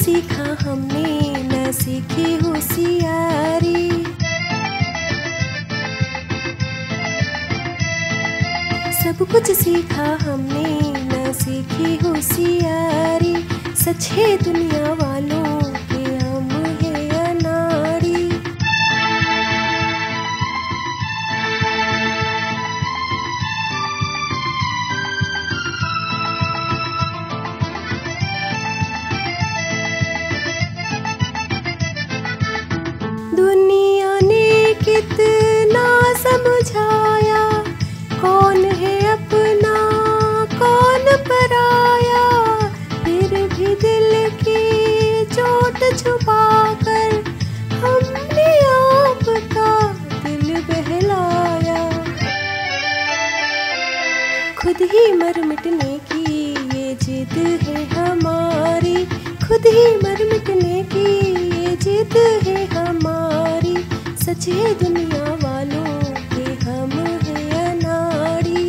सीखा हमने, न सीखी होशियारी। सब कुछ सीखा हमने, न सीखी होशियारी। सच है दुनिया वालों के हम है अनाड़ी। दुनिया ने कितना समझाया, कौन है अपना कौन पराया। फिर भी दिल की चोट छुपाकर हमने आपका दिल बहलाया। खुद ही मर मिटने की ये जिद है हमारी, खुद ही मर मिटने की ये जिद है हमारी। सच है दुनिया वालों के हम है अनाड़ी।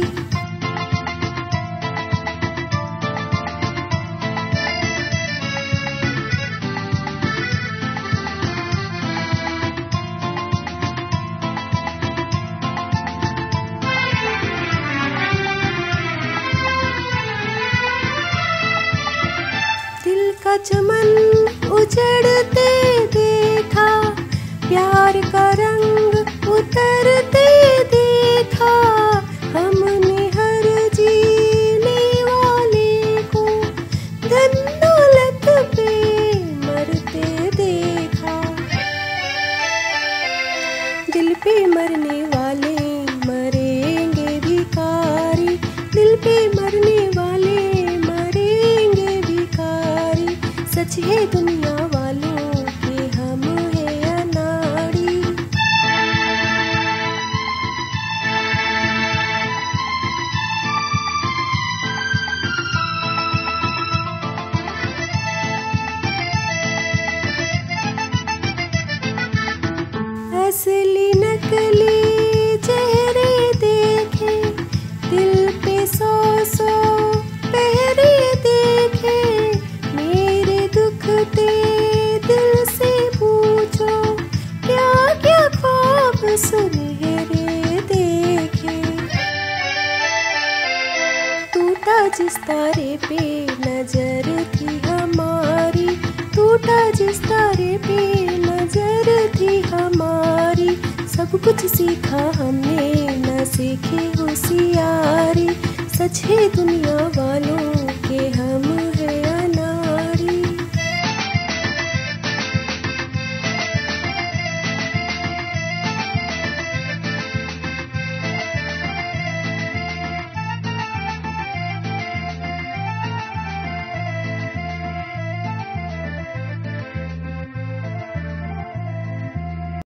दिल का चमन उजड़ते देखा, प्यार का रंग उतरते देखा। हमने हर जीने वाले को धन दौलत पे मरते देखा। दिल पे मरने वाले मरेंगे भिखारी, दिल पे मरने वाले मरेंगे भिखारी। सच है दुनिया वालों के हम है अनाड़ी। असली नकली चेहरे देखे, दिल पे सौ सौ पहरे देखे। मेरे दुखते दिल से पूछो, क्या क्या ख्वाब सुनहरे देखे। टूटा जिस तारे पे नजर थी हमारी, टूटा जिस तारे पे नजर थी हमारी। सब कुछ सीखा हमने, न सीखी होशियारी। सच है दुनिया वालों